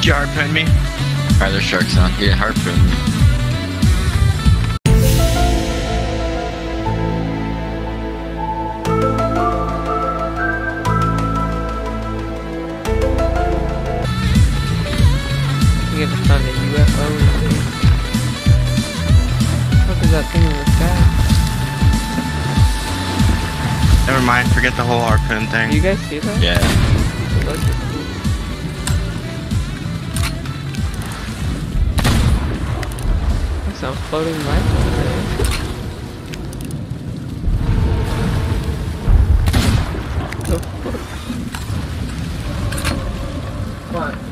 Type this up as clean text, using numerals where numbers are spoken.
you harpoon me? Alright, there's sharks on. He didn't harpoon me. You get to find a UFO or something. What is that thing in the sky? Never mind, forget the whole harpoon thing. Do you guys see that? Yeah. It looks cool. There's some floating lights over there. The fuck? What?